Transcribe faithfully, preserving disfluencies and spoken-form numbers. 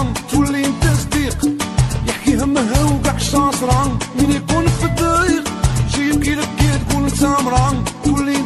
الهضرة تولي انت صديق، يحكي همها وقع شاصرة من يكون في الضيق، جي يبكي لك تقول انت مرا تولي